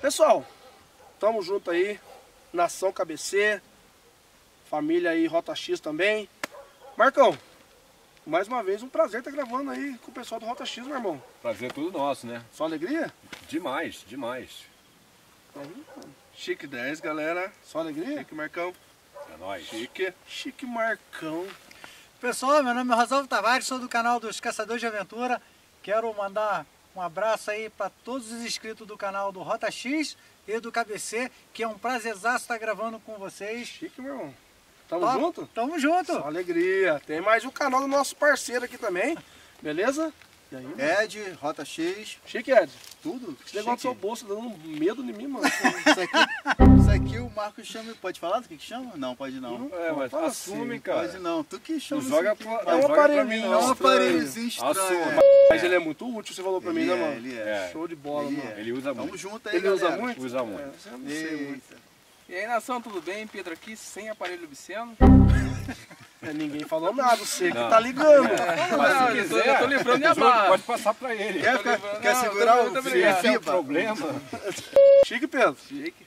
Pessoal, tamo junto aí, Nação KBC, família aí Rota X também. Marcão, mais uma vez um prazer estar gravando aí com o pessoal do Rota X, meu irmão. Prazer tudo nosso, né? Só alegria? Demais, demais. Chique 10, galera. Só alegria? Chique Marcão. É nóis. Chique Marcão. Pessoal, meu nome é Rosalvo Tavares, sou do canal dos Caçadores de Aventura. Quero mandar um abraço aí para todos os inscritos do canal do Rota X e do KBC, que é um prazerzaço estar gravando com vocês. Chique, meu irmão. Tamo junto? Tamo junto. Só alegria. Tem mais um canal do nosso parceiro aqui também, beleza? E aí, mano? Ed, Rota X, Chique, Ed. tudo. Esse negócio do seu bolso dando medo em mim, mano. Isso aqui o Marcos chama. Pode falar do que chama? Não, pode não. É, mas Fala assume, assim, cara. Pode não. Tu que chama. Não joga isso pra, aqui. não É um joga pra aparelhinho, mim, É não. um aparelhozinho estranho. Assuma. Mas ele é muito útil, você falou pra mim, né, mano? Ele é. É. Show de bola, Ele mano. Ele usa Tamo muito. junto aí, Ele usa galera. muito? Usa muito. É, eu não sei muito. Eita. E aí, nação, tudo bem? Pedro aqui, sem aparelho obsceno. É, ninguém falou nada, você que Não. tá ligando. Mas Não, se eu tô- quiser, eu tô livrando minha barra. pode passar pra ele. Quer Não, segurar muito o obrigado. Se tem FIBA? problema. Chique, Pedro. Chique.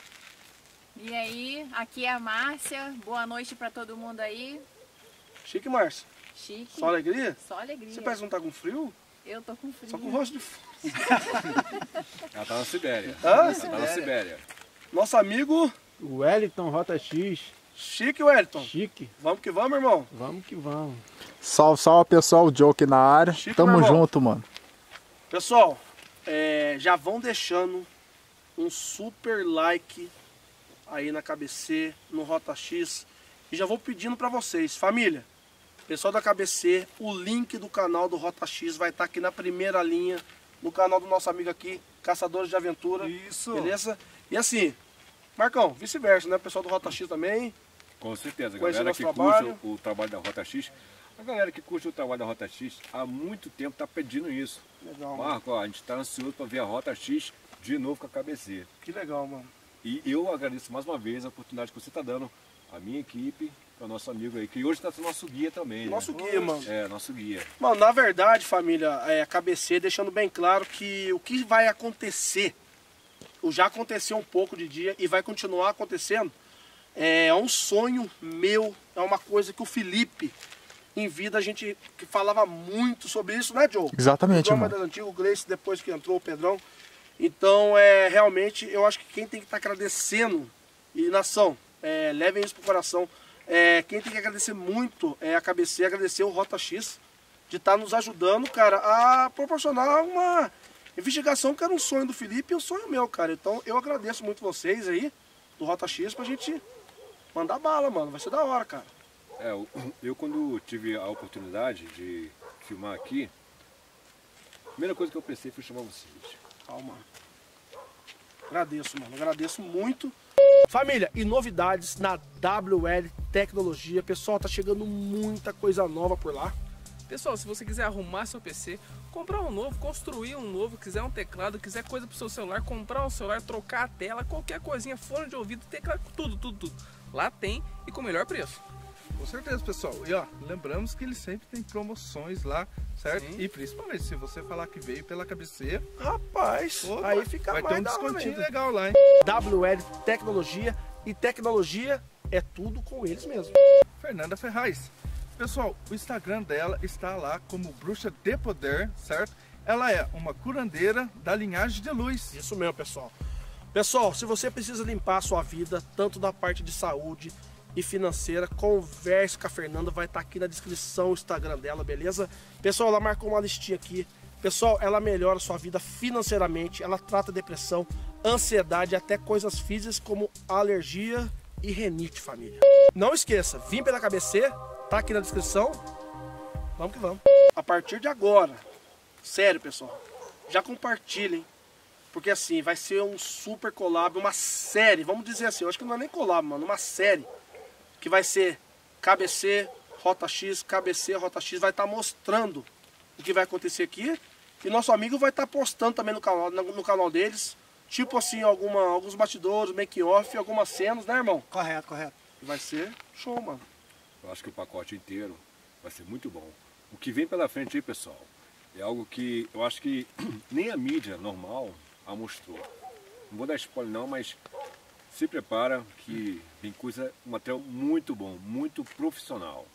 E aí, aqui é a Márcia. Boa noite pra todo mundo aí. Chique, Márcio. Chique. Só alegria? Só alegria. Você parece que não tá com frio? Eu tô com frio. Só com o rosto de frio. Ela tá na Sibéria. Hã? Ela tá na Sibéria. Nosso amigo O Wellington Rota X, Chique Wellington. chique, Vamos que vamos, irmão. vamos que vamos. Salve, salve pessoal, o Joke na área. Chique, Tamo meu irmão. junto, mano. Pessoal, já vão deixando um super like aí na KBC, no Rota X. E já vou pedindo pra vocês, família, pessoal da KBC, o link do canal do Rota X vai estar aqui na primeira linha, no canal do nosso amigo aqui, Caçadores de Aventura. Isso. Beleza? E assim, Marcão, vice-versa, né? Pessoal do Rota X também. Com certeza. A Conhecer galera nosso que trabalho. curte o trabalho da Rota X. A galera que curte o trabalho da Rota X há muito tempo tá pedindo isso. Legal, mano. Marco, ó, a gente tá ansioso pra ver a Rota X de novo com a KBC. Que legal, mano. E eu agradeço mais uma vez a oportunidade que você está dando à minha equipe, ao nosso amigo aí, que hoje está sendo nosso guia também. Nosso né? guia, mano. É, nosso guia. Mano, na verdade, família, a KBC deixando bem claro que o que vai acontecer, já aconteceu um pouco de dia e vai continuar acontecendo, é um sonho meu, é uma coisa que o Felipe, em vida, a gente que falava muito sobre isso, né, Joe? Exatamente, o Joe mais mano. das antigas, o Gleice depois que entrou, o Pedrão. Então, realmente, eu acho que quem tem que estar agradecendo, e nação, levem isso pro coração, quem tem que agradecer muito é a KBC, agradecer o Rota X, de estar nos ajudando, cara, a proporcionar uma investigação que era um sonho do Felipe e um sonho meu, cara. Então, eu agradeço muito vocês aí, do Rota X, pra gente mandar bala, mano. Vai ser da hora, cara. Eu quando tive a oportunidade de filmar aqui, a primeira coisa que eu pensei foi chamar vocês. Calma. Agradeço, mano. Agradeço muito. Família, e novidades na WL Tecnologia. Pessoal, tá chegando muita coisa nova por lá. Pessoal, se você quiser arrumar seu PC, comprar um novo, construir um novo, quiser um teclado, quiser coisa pro seu celular, comprar um celular, trocar a tela, qualquer coisinha, fone de ouvido, teclado, tudo. Lá tem e com o melhor preço. Com certeza, pessoal. E ó, lembramos que ele sempre tem promoções lá, certo? Sim. E principalmente se você falar que veio pela KBC, Rapaz, opa, aí fica vai mais ter um da hora descontinho ainda. legal lá, hein? WL Tecnologia, e tecnologia é tudo com eles mesmo. Fernanda Ferraz. Pessoal, o Instagram dela está lá como Bruxa de Poder, certo? Ela é uma curandeira da linhagem de luz. Isso mesmo, pessoal. Pessoal, se você precisa limpar a sua vida, tanto da parte de saúde e financeira, converse com a Fernanda, vai estar aqui na descrição o Instagram dela, beleza? Pessoal, ela marcou uma listinha aqui. Pessoal, ela melhora a sua vida financeiramente, ela trata depressão, ansiedade, até coisas físicas como alergia e renite, família. Não esqueça, vim pela KBC, tá aqui na descrição. Vamos que vamos. A partir de agora, sério, pessoal, já compartilhem. Porque assim, vai ser um super collab, uma série, vamos dizer assim, eu acho que não é nem collab, mano, uma série que vai ser KBC, Rota X, KBC, Rota X, vai estar mostrando o que vai acontecer aqui. E nosso amigo vai estar postando também no canal deles, tipo assim, alguns bastidores, make-off, algumas cenas, né, irmão? Correto, correto. E vai ser show, mano. Eu acho que o pacote inteiro vai ser muito bom. O que vem pela frente aí, pessoal, é algo que eu acho que nem a mídia normal a mostrou. Não vou dar spoiler não, mas se prepara que vem coisa, um material muito bom, muito profissional.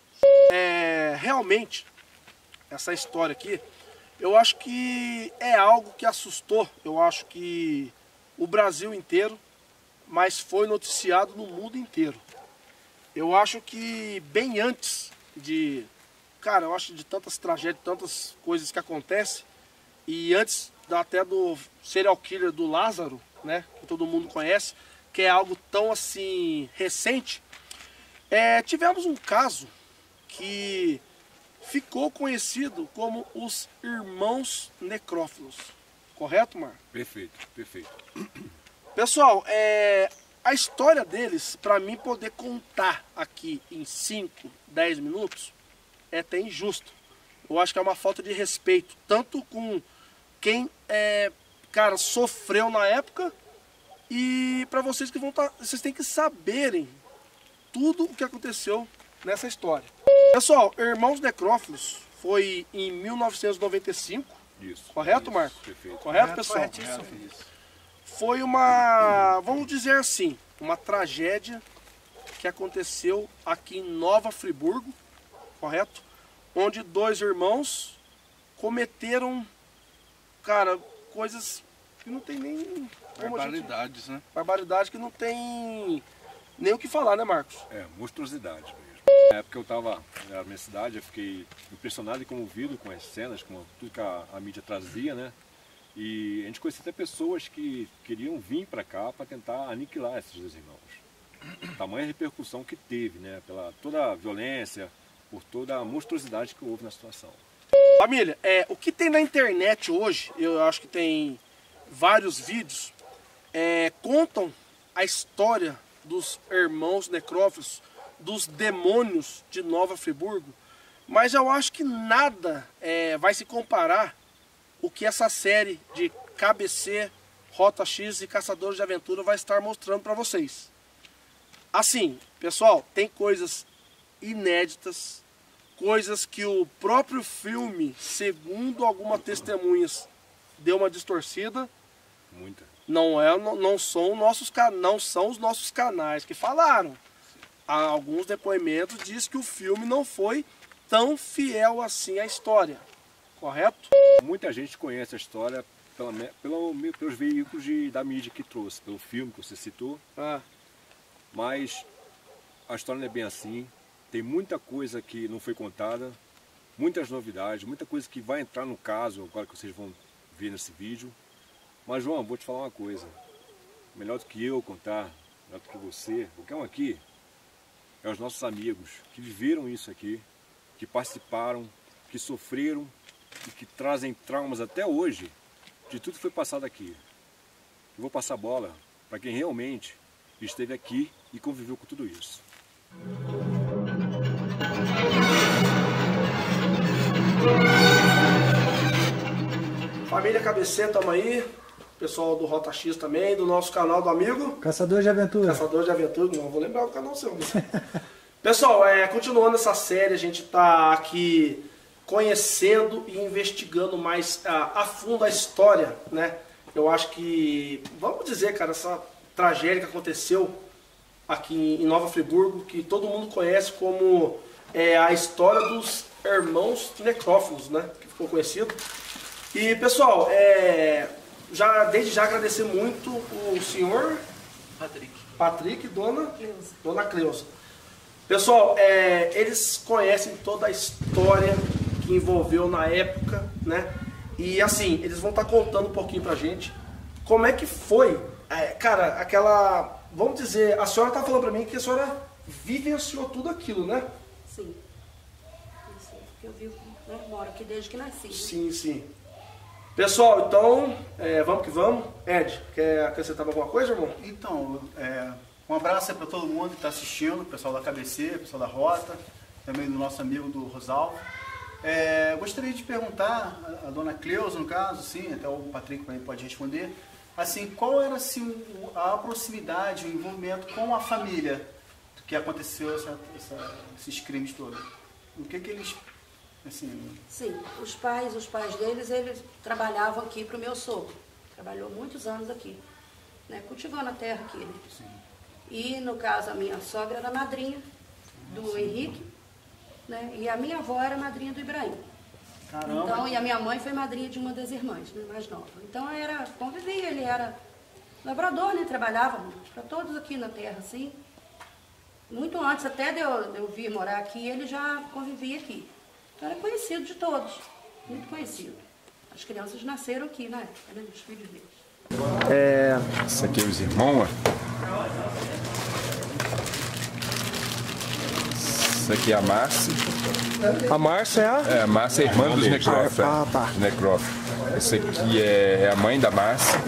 Realmente, essa história aqui, eu acho que é algo que assustou, eu acho que o Brasil inteiro, mas foi noticiado no mundo inteiro. Eu acho que bem antes de, cara, eu acho de tantas tragédias, tantas coisas que acontecem, e antes até do serial killer do Lázaro, né, que todo mundo conhece, que é algo tão assim recente, tivemos um caso que ficou conhecido como os irmãos necrófilos. Correto, Mar? Perfeito, perfeito. Pessoal, a história deles, para mim poder contar aqui em 5, 10 minutos, é até injusto. Eu acho que é uma falta de respeito, tanto com quem, cara, sofreu na época, e para vocês que vão estar, vocês têm que saberem tudo o que aconteceu nessa história. Pessoal, Irmãos Necrófilos foi em 1995. Isso. Correto, isso, Marco? Perfeito. Correto, pessoal? Corretíssimo. Foi uma, vamos dizer assim, uma tragédia que aconteceu aqui em Nova Friburgo, correto? Onde 2 irmãos cometeram, cara, coisas que não tem nem... Barbaridades, né? Barbaridade que não tem nem o que falar, né, Marcos? Monstruosidade mesmo. Na época eu estava na minha cidade, eu fiquei impressionado e comovido com as cenas, com tudo que a mídia trazia, né? E a gente conhecia até pessoas que queriam vir para cá para tentar aniquilar esses 2 irmãos. Tamanha repercussão que teve, né? Pela toda a violência, por toda a monstruosidade que houve na situação. Família, o que tem na internet hoje, eu acho que tem vários vídeos, contam a história dos irmãos necrófilos, dos demônios de Nova Friburgo, mas eu acho que nada vai se comparar o que essa série de KBC, Rota X e Caçadores de Aventura vai estar mostrando para vocês. Assim, pessoal, tem coisas inéditas, coisas que o próprio filme, segundo algumas testemunhas, deu uma distorcida. Muita. Não são os nossos canais que falaram. Há alguns depoimentos diz que o filme não foi tão fiel assim à história. Correto? Muita gente conhece a história pelos veículos da mídia que trouxe, pelo filme que você citou. Mas a história não é bem assim. Tem muita coisa que não foi contada, muitas novidades, muita coisa que vai entrar no caso, agora que vocês vão ver nesse vídeo. Mas, João, vou te falar uma coisa. Melhor do que eu contar, melhor do que você, qualquer um aqui, é os nossos amigos que viveram isso aqui, que participaram, que sofreram e que trazem traumas até hoje de tudo que foi passado aqui. Eu vou passar a bola para quem realmente esteve aqui e conviveu com tudo isso. Família KBC, tamo aí. Pessoal do Rota X também, do nosso canal do amigo Caçador de Aventura. Caçador de Aventura, não vou lembrar o canal seu. Pessoal, continuando essa série, a gente tá aqui conhecendo e investigando mais a fundo a história, né? Eu acho que, vamos dizer, cara, essa tragédia que aconteceu aqui em Nova Friburgo, que todo mundo conhece como a história dos irmãos necrófilos, né? Que ficou conhecido. E, pessoal, desde já agradecer muito o senhor Patrick e Dona Cleusa. Pessoal, eles conhecem toda a história que envolveu na época, né? E assim, eles vão estar contando um pouquinho pra gente como é que foi, cara, aquela, vamos dizer, a senhora tá falando pra mim que a senhora vivenciou tudo aquilo, né? Sim. Isso, porque eu vivo, né? Moro aqui desde que nasci. Né? Sim, sim. Pessoal, então, vamos que vamos. Ed, quer acrescentar alguma coisa, irmão? Então, um abraço aí para todo mundo que está assistindo, o pessoal da KBC, o pessoal da Rota, também do nosso amigo do Rosalvo. Gostaria de perguntar, a dona Cleusa, no caso, sim, até o Patrick pode responder, assim, qual era assim, a proximidade, o envolvimento com a família que aconteceu esses crimes todos? O que eles... Assim... Sim, os pais deles, eles trabalhavam aqui para o meu sogro. Trabalhou muitos anos aqui. né, cultivando a terra aqui, né? Sim. E, no caso, a minha sogra era madrinha do Henrique, né? E a minha avó era madrinha do Ibrahim. Caramba. Então, e a minha mãe foi madrinha de uma das irmãs, né, mais nova. Então, convivia, ele era labrador, né? Trabalhava para todos aqui na terra, assim. Muito antes até de eu vir morar aqui, ele já convivia aqui. Então, era conhecido de todos, muito conhecido. As crianças nasceram aqui, né? Eram os filhos deles. Isso aqui é os irmãos, ó. Isso aqui é a Márcia. A Márcia é a? A Márcia é irmã dos Necroff. Ah, tá. Necroff. Essa aqui é a mãe da Márcia.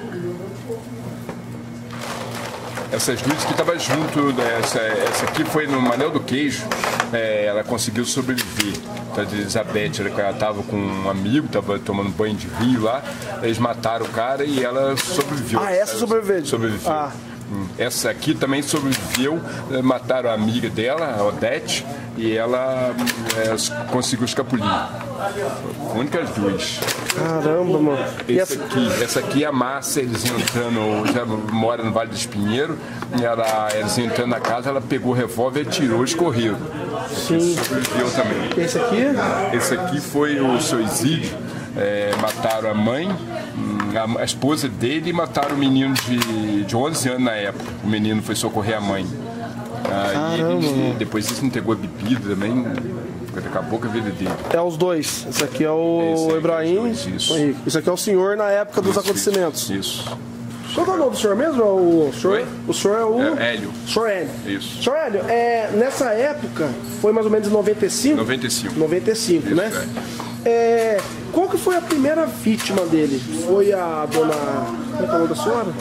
Essas duas que estavam junto, né? Essa aqui foi no Manel do Queijo, ela conseguiu sobreviver. Então, a Elizabeth, ela estava com um amigo, estava tomando banho de rio lá, eles mataram o cara e ela sobreviveu. Ah, essa sobreviveu? Sobreviveu. Ah. Essa aqui também sobreviveu, mataram a amiga dela, a Odete, e ela conseguiu escapulir. Únicas duas. Caramba, mano. Essa aqui é a Márcia, eles iam entrando, já mora no Vale do Espinheiro, e eles iam entrando na casa, ela pegou o revólver, atirou e escorreu. Sim. Sobreviveu também. Esse aqui? Esse aqui foi o seu Isídio. Mataram a mãe, a esposa dele, e mataram o menino de 11 anos na época. O menino foi socorrer a mãe. Depois isso entregou a bebida também, acabou com a vida dele. É os dois. Esse aqui é o Ibrahim. Esse aqui é o senhor na época dos acontecimentos. Isso. Qual é o nome do senhor mesmo? O senhor é o... Hélio. Senhor Hélio. Isso. Senhor Hélio, nessa época, foi mais ou menos em 95? 95, né? Qual que foi a primeira vítima dele? Foi a dona... Como é que é o nome da senhora?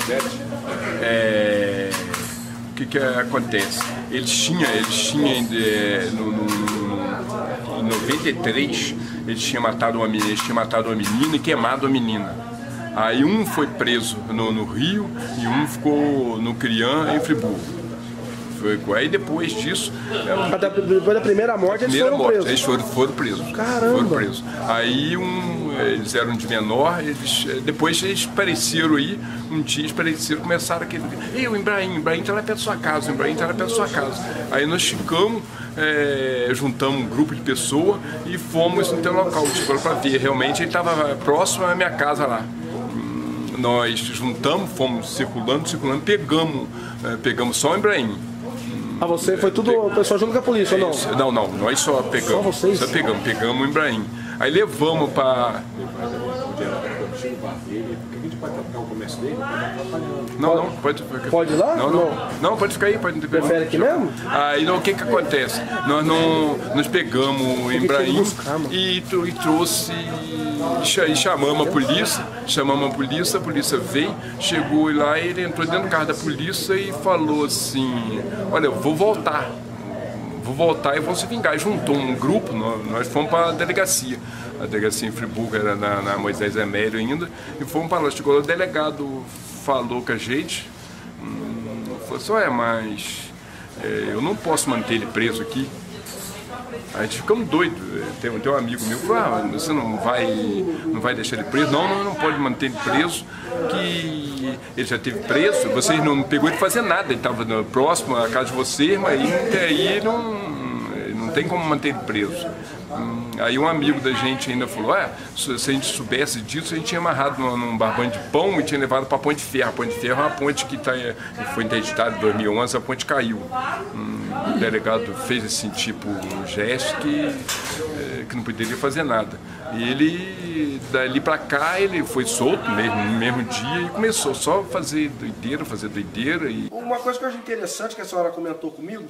O que acontece? Eles tinham em 93, eles tinham matado uma menina e queimado a menina. Aí um foi preso no Rio e um ficou no Crian, em Friburgo. Aí depois disso... Depois da primeira morte, eles foram presos? Eles foram presos. Caramba! Foram presos. Aí eles eram de menor, depois eles apareceram aí, um dia eles apareceram, começaram aquele... Ei, o Ibrahim tá lá perto da sua casa, Aí nós ficamos, juntamos um grupo de pessoas e fomos no teu local, para ver, realmente ele estava próximo à minha casa lá. Nós juntamos, fomos circulando, pegamos só o Ibrahim. Você foi tudo, o pessoal junto com a polícia, ou não? Não, nós só pegamos. Só vocês? Só pegamos o Ibrahim. Aí levamos para... Não, pode ficar. Pode ir lá? Não, pode ficar aí. Prefere aqui mesmo? Aí o que acontece? Nós pegamos o Ibrahim e trouxe... E chamamos a polícia veio, chegou lá e ele entrou dentro do carro da polícia e falou assim, olha, eu vou voltar e vou se vingar. E juntou um grupo, nós fomos para a delegacia em Friburgo, era na Moisés Emério ainda, e fomos para lá. Chegou lá, o delegado falou com a gente, falou assim, mas eu não posso manter ele preso aqui. A gente ficamos doidos. Tem um amigo meu que falou, você não vai deixar ele preso? Não pode manter ele preso, que ele já esteve preso, vocês não pegou ele fazer nada, ele estava próximo à casa de vocês, mas aí não tem como manter ele preso. Aí um amigo da gente ainda falou, se a gente soubesse disso, a gente tinha amarrado num barbante de pão e tinha levado para a Ponte Ferro. A Ponte Ferro é uma ponte que foi interditada em 2011, a ponte caiu. O delegado fez assim, um gesto que não poderia fazer nada. E ele, dali para cá, ele foi solto no mesmo dia e começou só a fazer doideira. Uma coisa que eu acho interessante que a senhora comentou comigo,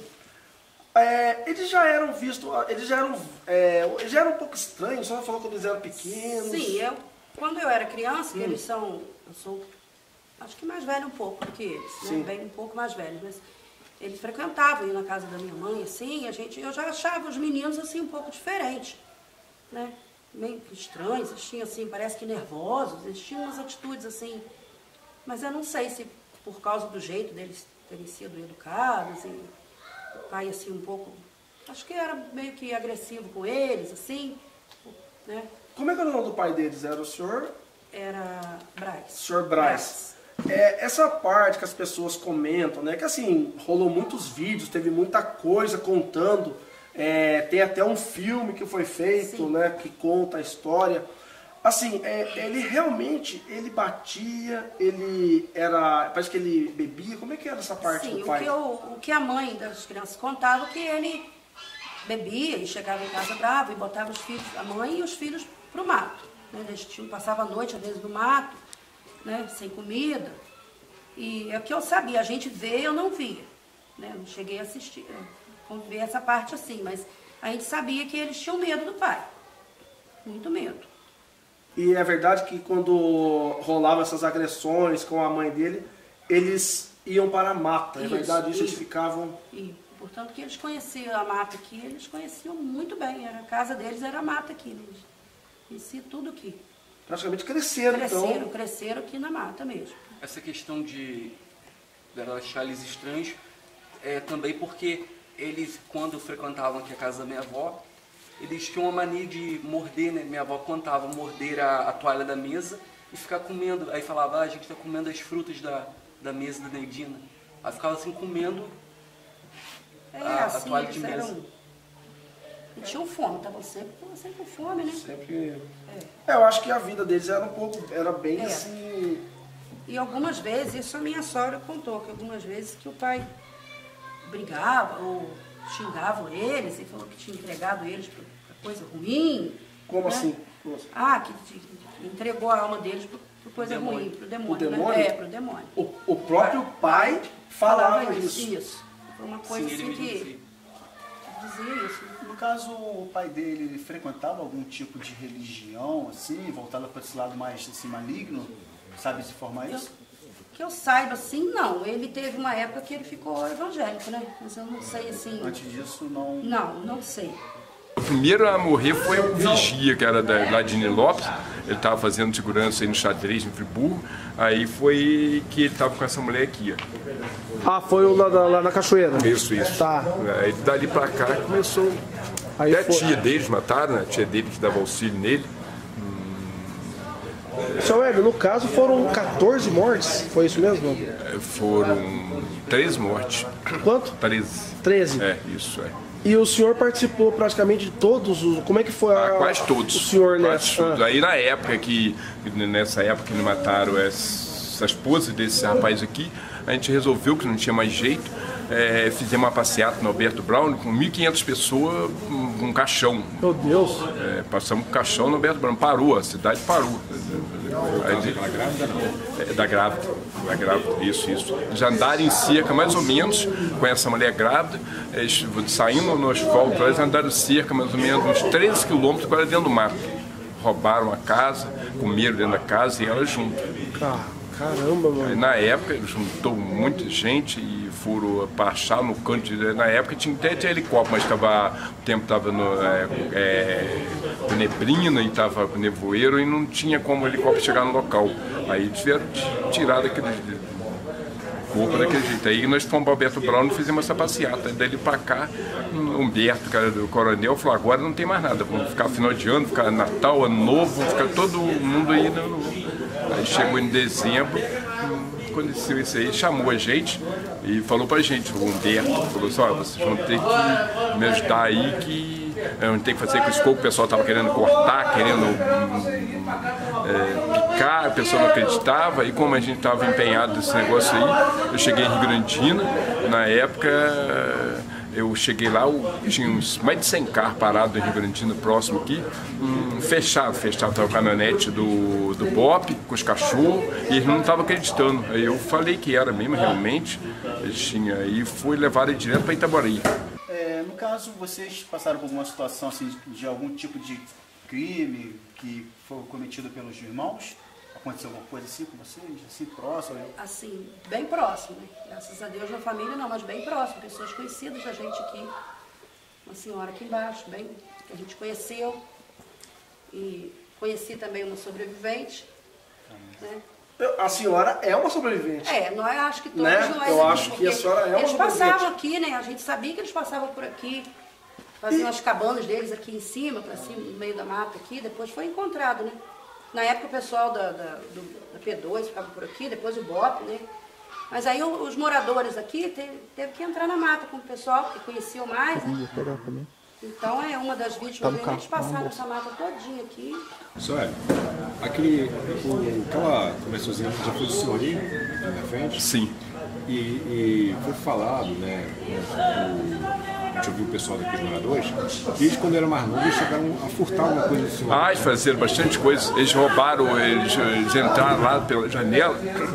eles já eram vistos, eles já eram um pouco estranhos, a senhora falou quando eles eram pequenos. Sim, quando eu era criança, que eles eu sou acho que mais velho um pouco do que eles, né? Bem um pouco mais velho, mas eles frequentavam ir na casa da minha mãe, assim, eu já achava os meninos assim um pouco diferentes, né? Meio estranhos, eles tinham assim, parece que nervosos, eles tinham umas atitudes assim, mas eu não sei se por causa do jeito deles terem sido educados e o pai assim um pouco, acho que era meio que agressivo com eles, assim, né? Como é que era o nome do pai deles? Era o senhor? Era Braz. Senhor Braz. Essa parte que as pessoas comentam, né? Que assim, rolou muitos vídeos, teve muita coisa contando. Tem até um filme que foi feito, né? Que conta a história. Assim, ele realmente, ele batia, parece que ele bebia. Como é que era essa parte do pai? O que a mãe das crianças contava, que ele bebia e chegava em casa bravo e botava os filhos, a mãe e os filhos pro mato. Né? Eles passavam a noite, às vezes, no mato, né? Sem comida. E é o que eu sabia, a gente vê, eu não via. Né? Não cheguei a assistir, ver essa parte assim, mas a gente sabia que eles tinham medo do pai. Muito medo. E é verdade que quando rolavam essas agressões com a mãe dele, eles iam para a mata, é verdade isso? Eles ficavam... Portanto, que eles conheciam a mata aqui, eles conheciam muito bem. A casa deles era a mata aqui, eles conheciam tudo aqui. Praticamente cresceram então. Cresceram aqui na mata mesmo. Essa questão de achar eles estranhos é também porque eles, quando frequentavam aqui a casa da minha avó, eles tinham uma mania de morder, né? Minha avó contava, morder a toalha da mesa e ficar comendo. Aí falava, a gente está comendo as frutas da mesa da Neidina. Aí ficava assim comendo a toalha de mesa. Eles tinham fome, estavam sempre com fome, né? Sempre. Eu acho que a vida deles era bem assim... E algumas vezes, isso a minha sogra contou, que algumas vezes que o pai brigava ou xingava eles e falou que tinha entregado eles para coisa ruim. Como assim? Que entregou a alma deles para coisa ruim, para o demônio. Né? Para o demônio. O próprio pai falava isso. Isso. Foi uma coisa assim que dizia isso. No caso, o pai dele frequentava algum tipo de religião, assim, voltada para esse lado mais assim, maligno? Sabe se informar isso? Que eu saiba, assim, não. Ele teve uma época que ele ficou evangélico, né? Mas eu não sei, assim... Antes disso, não... Não sei. O primeiro a morrer foi o vigia, que era lá de Nilópolis. Ele estava fazendo segurança aí no xadrez, em Friburgo. Aí foi que ele estava com essa mulher aqui, ó. Foi lá na cachoeira? Isso. Tá. Aí dali pra cá começou... Aí a tia deles mataram, né? A tia dele que dava auxílio nele. Seu Hélio, no caso foram 14 mortes, foi isso mesmo? Foram 13 mortes. Quanto? 13. Isso. E o senhor participou praticamente de todos os... Como é que foi quase todos. O senhor nessa... Aí nessa época que mataram essa esposa desse rapaz aqui, a gente resolveu que não tinha mais jeito. Fizemos uma passeata no Alberto Brown com 1.500 pessoas, um caixão. Meu Deus! Passamos com o caixão no Alberto Brown, parou, a cidade parou. Da grávida, isso. Eles andaram em cerca, mais ou menos, com essa mulher grávida, eles, saindo no asfalto, eles andaram cerca, mais ou menos, uns 13 quilômetros, agora dentro do mato. Roubaram a casa, comeram dentro da casa e ela junto. Caramba, mano. Aí, na época, juntou muita gente e foram para achar no canto. Na época tinha até de helicóptero, mas o tempo estava com neblina e estava com nevoeiro e não tinha como o helicóptero chegar no local. Aí tiveram tirado aquele corpo daquele jeito. Aí nós fomos para o Alberto Brown e fizemos essa passeata. Dali para cá, o Humberto, cara do coronel, falou: agora não tem mais nada, vamos ficar final de ano, ficar Natal, Ano Novo, ficar todo mundo aí. Aí chegou em dezembro, aconteceu isso aí, chamou a gente e falou pra gente, o Humberto, falou assim: ó, vocês vão ter que me ajudar aí, que eu não tenho que fazer com esse coco, o pessoal estava querendo cortar, querendo picar, o pessoal não acreditava, e como a gente estava empenhado nesse negócio aí, eu cheguei em Rigrandina, na época eu cheguei lá, tinha uns mais de 100 carros parados em Rigrandina, próximo aqui, fechado, estava o caminhonete do BOP, com os cachorros, e eles não estavam acreditando. Aí eu falei que era mesmo, realmente, e fui levado direto para Itaboraí. No caso, vocês passaram por alguma situação assim, de algum tipo de crime que foi cometido pelos irmãos? Aconteceu alguma coisa assim com vocês, assim, próximo? Assim, bem próximo, né? Graças a Deus na família não, mas bem próximo. Pessoas conhecidas da gente aqui. Uma senhora aqui embaixo, bem, que a gente conheceu. E conheci também uma sobrevivente, né? A senhora é uma sobrevivente. Não acho que todos, né? não é. Eu acho que a senhora é uma eles sobrevivente. passavam aqui, né? A gente sabia que eles passavam por aqui. Faziam as cabanas deles aqui em cima, para cima, no meio da mata aqui. Depois foi encontrado, né? Na época o pessoal da P2 ficava por aqui, depois o BOP, né? Mas aí os moradores aqui teve que entrar na mata com o pessoal, porque conheciam mais, né? Então é uma das vítimas, eles passaram essa mata todinha aqui. Senhora, aquela conversazinha já foi do senhorinho na frente? Sim. E foi falado, né? A gente ouviu o pessoal daqui, os moradores, que eles, quando eram mais novos, eles chegaram a furtar alguma coisa do senhor. Eles fizeram bastante coisa. Eles roubaram, eles entraram lá pela janela,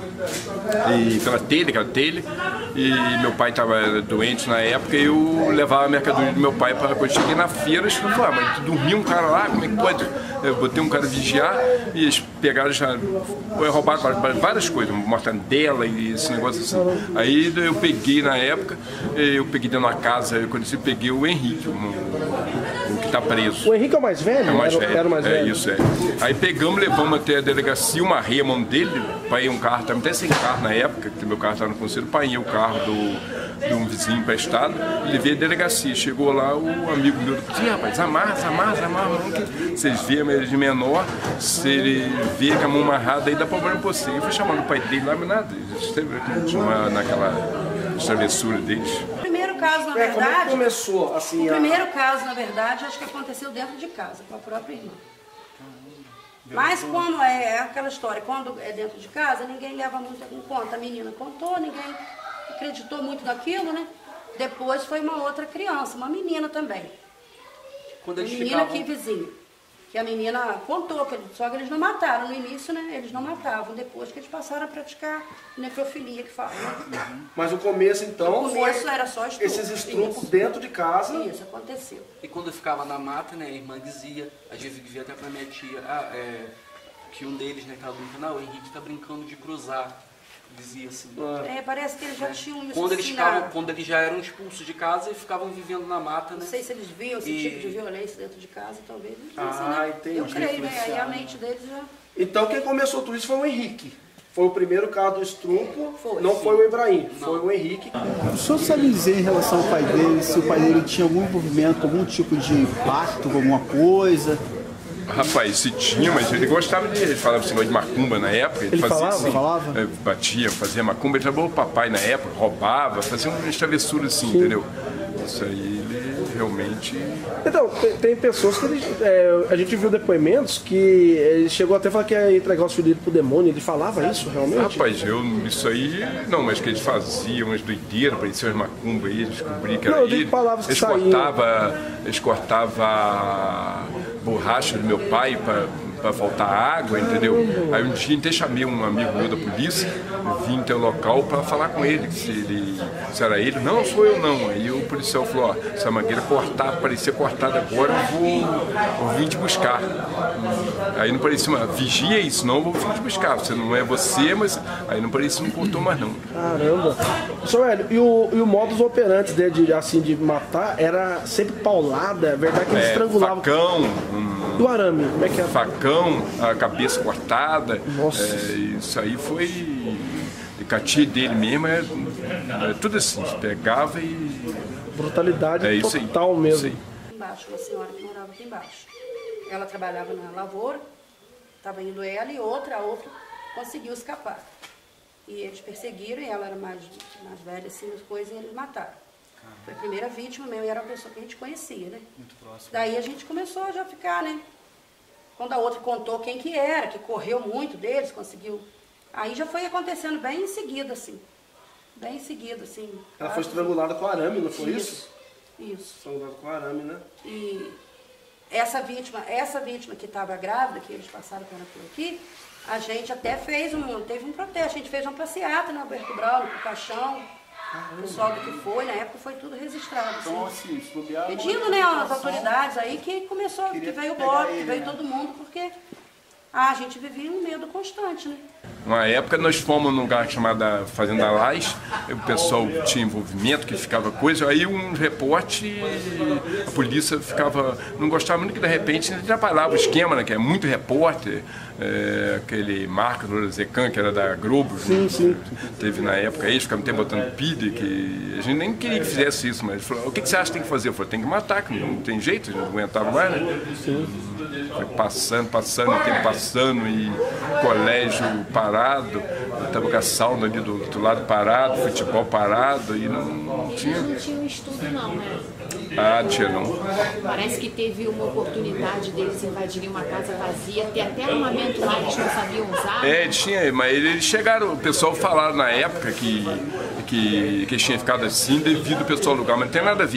e pela telha, aquela telha, e meu pai estava doente na época, e eu levava a mercadoria do meu pai para quando eu cheguei na feira, eles falaram, mas dormia um cara lá, como é que pode? Eu botei um cara vigiar e eles pegaram, já roubaram várias coisas, mortandela e esse negócio assim. Aí eu peguei na época, eu peguei dentro da casa, quando eu peguei o Henrique, o que está preso. O Henrique é o mais velho? É o mais velho. Era o mais velho. Isso, é. Aí pegamos, levamos até a delegacia, uma rei a mão dele, pai um carro, também até sem carro na época, que meu carro estava no conselho, pai o carro de um vizinho emprestado, levei a delegacia. Chegou lá o amigo meu, sim, rapaz, amarra, que vocês veem ele de menor, se ele vê com a mão amarrada, aí dá problema pra você. Eu fui chamando o pai dele lá, mas nada, eles continuaram naquela travessura deles. O primeiro caso, na verdade... Como é que começou, assim, o primeiro caso, na verdade, acho que aconteceu dentro de casa, com a própria irmã. Mas quando é aquela história, quando é dentro de casa, ninguém leva muito em conta. A menina contou, ninguém acreditou muito naquilo, né? Depois foi uma outra criança, uma menina também. Quando uma menina aqui vizinha. Que a menina contou, só que eles não mataram. No início, né, eles não matavam. Depois que eles passaram a praticar necrofilia, que fala. Né? Mas o começo, então, o começo era só estupro. Esses estrupos dentro de casa. Isso, aconteceu. E quando eu ficava na mata, né, a irmã dizia, às vezes dizia até pra minha tia, que um deles, né, tava brincando, o Henrique tá brincando de cruzar. Dizia assim. Parece que eles já tinham isso. Quando eles já eram expulsos de casa e ficavam vivendo na mata, né? Não sei se eles viam esse tipo de violência dentro de casa, talvez. Entendi. Eu creio, né? Aí a mente deles já... Então quem começou tudo isso foi o Henrique. Foi o primeiro caso do estupro, não foi o Ibrahim, foi o Henrique. O senhor sabe dizer em relação ao pai dele, se o pai dele tinha algum envolvimento, algum tipo de pacto com alguma coisa? Rapaz, se tinha, mas ele gostava ele falava assim, de macumba na época. Ele fazia falava? Assim, falava? Batia, fazia macumba, ele trabalhou o papai na época, roubava, fazia umas travessuras assim, entendeu? Isso aí ele realmente... Então, tem pessoas que a gente viu depoimentos que ele chegou até a falar que ia entregar os filhos dele pro demônio, ele falava isso realmente? Rapaz, isso aí, não, mas que eles faziam umas doideiras, pareciam umas macumbas aí, descobri que era ele. Eles cortavam borracha do meu pai para faltar água, entendeu? Aí um dia até chamei um amigo meu da polícia, vim até o local para falar com ele, se era ele. Não, sou eu não. Aí o policial falou, ó, essa mangueira parecia cortada agora, eu vou vir te buscar. Aí não parecia uma vigia isso, senão eu vou vir te buscar. Você não é você, mas aí não parecia, não cortou mais não. Caramba. Senhor Hélio, e o modus operandi dele de matar era sempre paulada, é verdade que ele estrangulava. Facão. E o arame, como é que era? Facão, a cabeça cortada. Nossa. Isso aí foi... O catia dele mesmo é tudo assim, pegava e... Brutalidade total mesmo. Embaixo, uma senhora que morava aqui embaixo. Ela trabalhava na lavoura, estava indo ela e a outra conseguiu escapar. E eles perseguiram, e ela era mais velha, assim, as coisas, e eles mataram. Foi a primeira vítima mesmo, e era uma pessoa que a gente conhecia, né? Muito próximo. Daí a gente começou a já ficar, né? Quando a outra contou quem que era, que correu muito deles, conseguiu... Aí já foi acontecendo bem em seguida, assim. Bem em seguida, assim. Ela foi estrangulada com arame, não foi isso? Isso. Estrangulada com arame, né? E essa vítima que estava grávida, que eles passaram por aqui, a gente até teve um protesto, a gente fez uma passeata na Alberto Braulio, no Caixão, o pessoal do que foi, na época foi tudo registrado. Então, assim, assim, pedindo, né, as autoridades aí que começou, que veio o BOP, que veio todo mundo, porque a gente vivia um medo constante, né? Uma época nós fomos num lugar chamado Fazenda Lais, o pessoal tinha envolvimento, que ficava coisa, aí um repórter, a polícia ficava, não gostava muito que de repente atrapalhava o esquema, né, que é muito repórter, aquele Marcos Lorezecan, que era da Globo, sim. Teve na época aí, ficava até botando pilha, que a gente nem queria que fizesse isso, mas ele falou, o que você acha que tem que fazer? Eu falei, tem que matar, que não tem jeito, não aguentava mais, né? Sim. Foi passando, o tempo passando, e colégio parado, estava com a sauna ali do outro lado parado, futebol parado, e não tinha... Eles não tinham estudo não, né? Ah, tinha não. Parece que teve uma oportunidade deles invadirem uma casa vazia, ter até armamento lá, eles não sabiam usar. Tinha, mas eles chegaram, o pessoal falaram na época que eles tinham ficado assim devido ao pessoal do lugar, mas não tem nada a ver,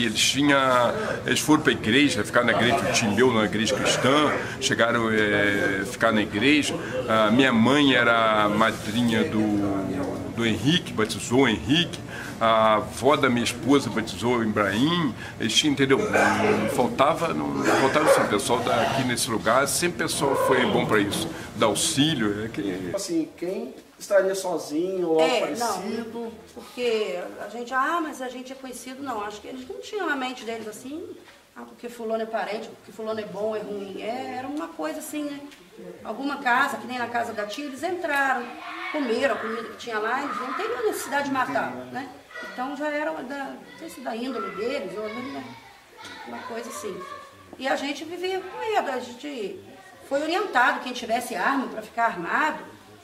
eles foram para a igreja, ficaram na igreja, o time meu na igreja cristã, chegaram a ficar na igreja. A minha mãe era madrinha do Henrique, batizou o Henrique. A avó da minha esposa batizou o Ibrahim, eles tinham, entendeu? Não faltava assim, o pessoal daqui nesse lugar, sempre o pessoal foi bom para isso, dar auxílio. Assim, quem estaria sozinho ou algo parecido? Não, porque a gente, mas a gente é conhecido, não, acho que eles não tinham na mente deles assim, porque fulano é parente, porque fulano é bom, é ruim, era uma coisa assim, né? Alguma casa, que nem na casa da tia, eles entraram, comeram a comida que tinha lá, eles não teriam necessidade de matar, né? Então já era da índole deles, ou uma coisa assim. E a gente vivia com medo, a gente foi orientado, quem tivesse arma para ficar armado.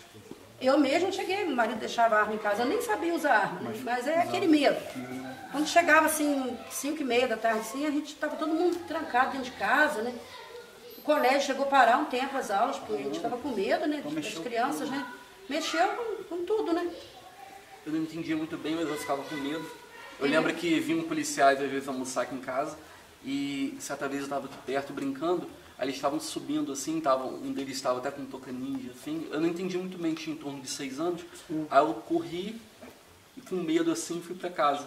Eu mesmo cheguei, meu marido deixava a arma em casa, eu nem sabia usar arma, mas é aquele medo. Quando chegava assim, 5h30 da tarde, assim, a gente estava todo mundo trancado dentro de casa, né? O colégio chegou a parar um tempo as aulas, porque a gente estava com medo, né? Das crianças, né? Mexeu com tudo, né? Eu não entendia muito bem, mas eu ficava com medo. Eu lembro que vinham policiais às vezes almoçar aqui em casa, e certa vez eu estava aqui perto brincando, aí eles estavam subindo assim, um deles estava até com um toca ninja, assim. Eu não entendi muito bem, tinha em torno de 6 anos. Aí eu corri e com medo assim fui para casa.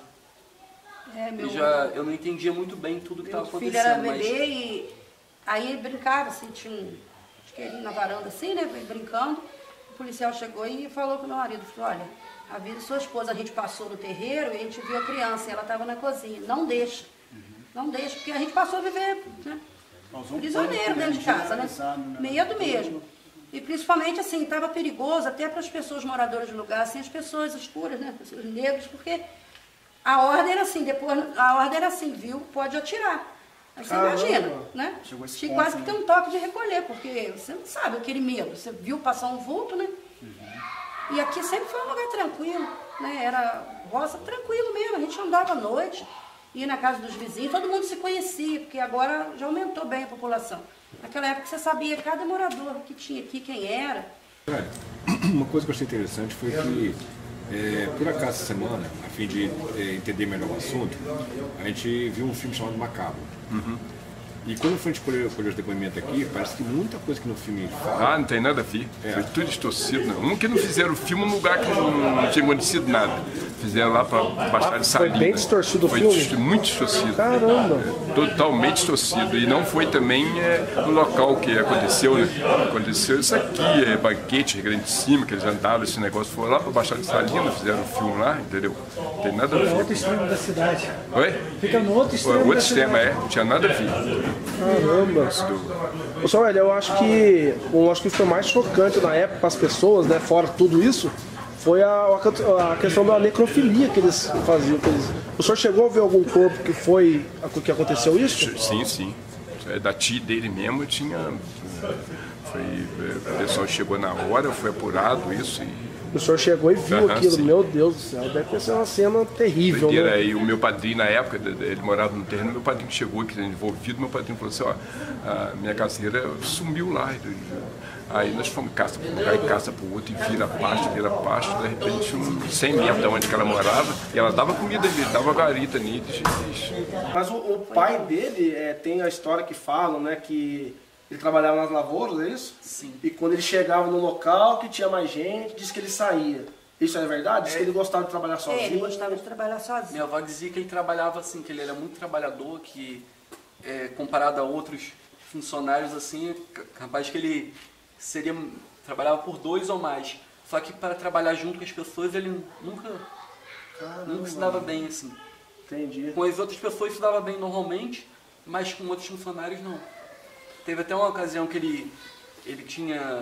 Eu não entendia muito bem tudo que estava acontecendo. Meu filho era bebê e aí ele brincava, assim, tinha um isqueirinho na varanda assim, né, brincando. O policial chegou e falou com o meu marido, falou, olha, avisa sua esposa, a gente passou no terreiro e a gente viu a criança, e ela estava na cozinha, não deixa, porque a gente passou a viver, né, prisioneiro dentro de casa, né, medo mesmo. E principalmente assim, estava perigoso até para as pessoas moradoras do lugar, assim, as pessoas escuras, né, pessoas negras, porque a ordem era assim, viu, pode atirar. Aí você imagina, né? Tinha quase que ter um toque de recolher, porque você não sabe aquele medo, você viu passar um vulto, né? E aqui sempre foi um lugar tranquilo, né? Era roça tranquilo mesmo, a gente andava à noite, ia na casa dos vizinhos, todo mundo se conhecia, porque agora já aumentou bem a população. Naquela época você sabia cada morador que tinha aqui, quem era. Uma coisa que eu achei interessante foi que, por acaso, essa semana, a fim de entender melhor o assunto, a gente viu um filme chamado Macabro. E quando a gente colheu os depoimentos aqui, parece que muita coisa que no filme fala... não tem nada a ver. Foi tudo distorcido. Não que não fizeram o filme num lugar que não tinha acontecido nada. Fizeram lá para Baixada de Salinas. Foi bem distorcido o filme? Muito distorcido. Caramba! Totalmente distorcido. E não foi também no local que aconteceu, né? Aconteceu isso aqui, banquete, grande de cima, que eles andavam, esse negócio. Foi lá para Baixada de Salinas, fizeram o filme lá, entendeu? Não tem nada a ver. No outro extremo da cidade. Oi? Fica no outro extremo da cidade. Não tinha nada a ver. Caramba! Pessoal, eu acho que foi mais chocante na época para as pessoas, né? Fora tudo isso, foi a questão da necrofilia que eles faziam. O senhor chegou a ver algum corpo que aconteceu isso? Sim. Da tia dele mesmo tinha. O pessoal chegou na hora, foi apurado isso e. O senhor chegou e viu aquilo, sim. Meu Deus do céu, deve ter sido uma cena terrível, né? E o meu padrinho, na época, ele morava no terreno, meu padrinho chegou aqui, envolvido, meu padrinho falou assim, a minha caseira sumiu lá. Aí nós fomos caça para um lugar e caça para o outro, e vira pasto, de repente, 100 metros de onde ela morava, e ela dava comida nele, dava garita nele. Mas o pai dele tem a história que falam, né, que ele trabalhava nas lavouras, é isso? Sim. E quando ele chegava no local que tinha mais gente, disse que ele saía. Isso é verdade? Diz que ele gostava de trabalhar sozinho? Ele gostava de trabalhar sozinho. Minha avó dizia que ele trabalhava assim, que ele era muito trabalhador, que comparado a outros funcionários assim, capaz que ele trabalhava por 2 ou mais. Só que para trabalhar junto com as pessoas, ele nunca se dava bem, assim. Entendi. Com as outras pessoas se dava bem normalmente, mas com outros funcionários não. Teve até uma ocasião que ele tinha,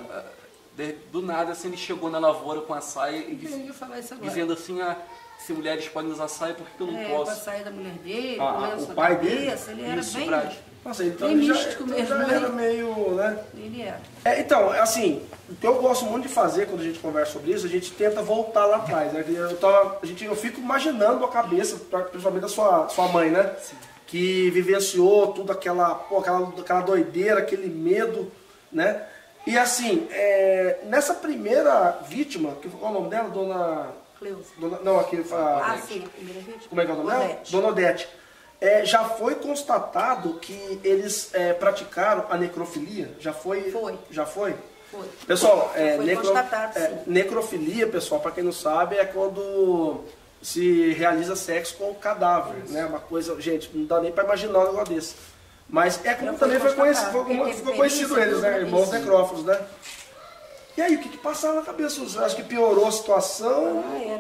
do nada, assim, ele chegou na lavoura com a saia e dizendo assim, se mulheres podem usar saia, por que eu não posso? A saia da mulher dele, o pai dele? Ele era bem... Nossa, então bem ele místico mesmo, já era meio, né? Ele era. Então, assim, o que eu gosto muito de fazer quando a gente conversa sobre isso, a gente tenta voltar lá atrás, né? Eu fico imaginando a cabeça, principalmente da sua mãe, né? Sim. Que vivenciou tudo aquela doideira, aquele medo, né? E assim, nessa primeira vítima, qual é o nome dela? Dona... Cleusa. Não, aqui... Sim, a primeira vítima. Como é que é o nome dela? Dona Odete. Já foi constatado que eles praticaram a necrofilia? Já foi? Já foi? Foi. Pessoal, foi constatado, sim. Necrofilia, pessoal, para quem não sabe, é quando se realiza sexo com o cadáver, né? Uma coisa, gente, não dá nem para imaginar um negócio desse. Mas como também ficou conhecido eles, né? Irmãos necrófilos, né? E aí, o que passava na cabeça? Acho que piorou a situação? Era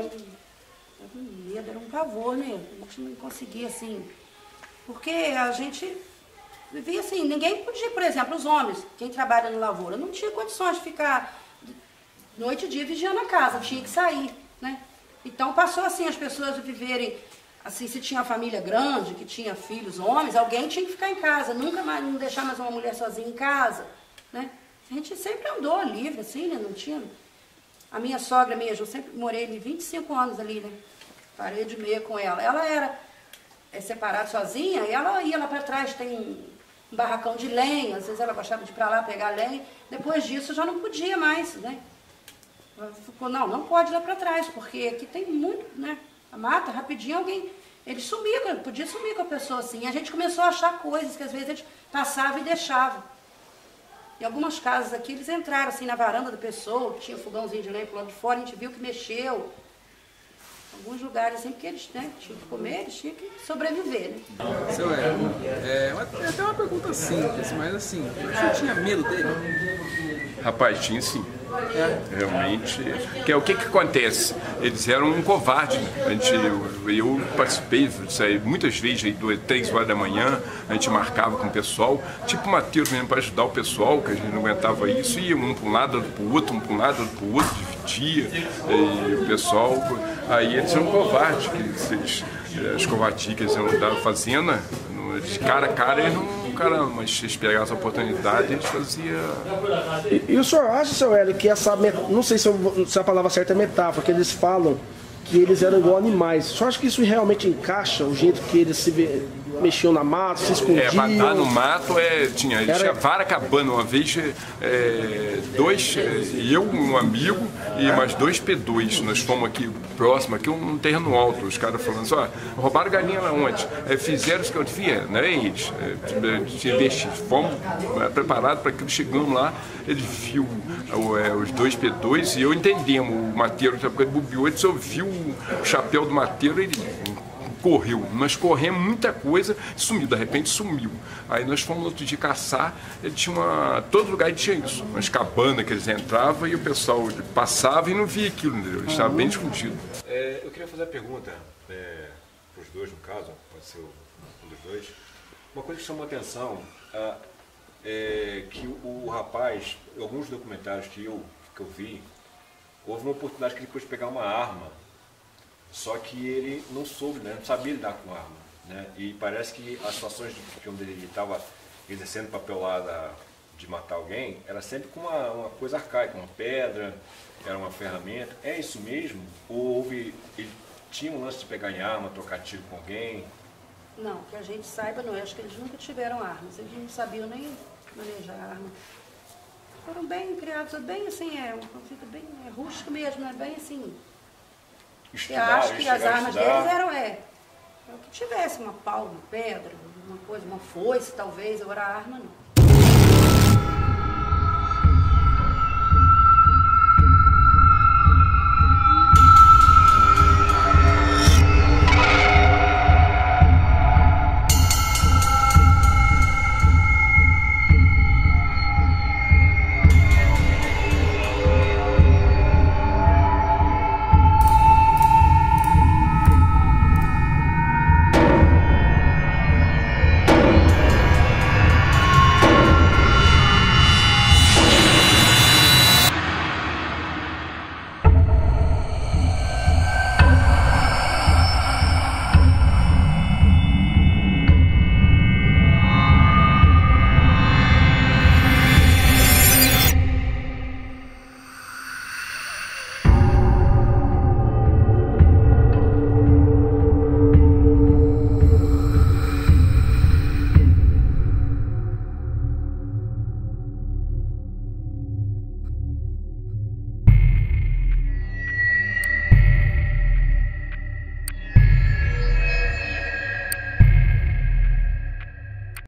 um medo, era um pavor, né? A gente não conseguia, assim... Porque a gente vivia assim, ninguém podia, por exemplo, os homens, quem trabalha na lavoura, não tinha condições de ficar noite e dia vigiando a casa, tinha que sair, né? Então passou assim, as pessoas viverem, assim, se tinha uma família grande, que tinha filhos, homens, alguém tinha que ficar em casa, nunca mais, não deixar mais uma mulher sozinha em casa, né? A gente sempre andou livre, assim, né? Não tinha... A minha sogra mesmo, eu sempre morei ali 25 anos ali, né? Parei de meia com ela. Ela era separada sozinha e ela ia lá para trás, tem um barracão de lenha, às vezes ela gostava de ir para lá pegar lenha. Depois disso já não podia mais, né? Ela ficou, não pode ir lá para trás, porque aqui tem muito, né? A mata, rapidinho alguém... Ele sumia, podia sumir com a pessoa assim. E a gente começou a achar coisas que às vezes a gente passava e deixava. Em algumas casas aqui, eles entraram assim na varanda da pessoa, tinha fogãozinho de lenha pro lado de fora, a gente viu que mexeu. Alguns lugares assim, porque eles, né, tinham que comer, eles tinham que sobreviver, né? Seu Hélio, é até uma pergunta simples, mas assim, você tinha medo dele? Rapaz, tinha sim. Realmente. O que acontece? Eles eram um covarde. Eu participei disso aí muitas vezes, aí, 3 horas da manhã, a gente marcava com o pessoal, tipo mateiro mesmo, para ajudar o pessoal, que a gente não aguentava isso, ia um para um lado, outro para o outro, um para um lado, outro para o outro, dividia, e o pessoal. Aí eles eram covardes, as covardias que eles andavam fazendo, de cara a cara, eles não. Caramba, mas se eles pegassem essa oportunidade, eles faziam... E o senhor acha, seu Hélio, que essa... Não sei se a palavra certa é metáfora, que eles falam que eles eram igual animais. O senhor acha que isso realmente encaixa, o jeito que eles mexiam na mata, se escondiam? Matar no mato, tinha vara cabana. Uma vez, eu, um amigo e mais 2 P2, nós fomos aqui próximo, aqui um terreno alto, os caras falando assim, roubaram galinha lá onde? Fizeram isso que eu devia, não é eles, fomos preparados para aquilo, chegamos lá, ele viu os 2 P2 e eu entendemos, o mateiro, ele bobeou, ele só viu o chapéu do mateiro, ele correu, nós corremos muita coisa, sumiu, de repente sumiu. Aí nós fomos outro dia caçar, ele tinha todo lugar ele tinha isso, umas cabanas que eles entravam e o pessoal passava e não via aquilo, entendeu? Ele estava bem escondido. Eu queria fazer a pergunta para os dois, no caso, pode ser um dos dois. Uma coisa que chamou a atenção que o rapaz, em alguns documentários que eu vi, houve uma oportunidade que ele pôde pegar uma arma. Só que ele não soube, né? Não sabia lidar com arma, né? E parece que as situações onde ele estava exercendo o papel lá de matar alguém, era sempre com uma coisa arcaica, uma pedra, era uma ferramenta. É isso mesmo? Ou ele tinha um lance de pegar em arma, trocar tiro com alguém? Não, que a gente saiba não. Eu acho que eles nunca tiveram armas. Eles não sabiam nem manejar arma. Foram bem criados, bem assim, um conflito bem rústico mesmo, né? Bem assim... Eu acho que as armas deles eram o que tivesse, uma pau, uma pedra, uma coisa, uma foice talvez, agora a arma não.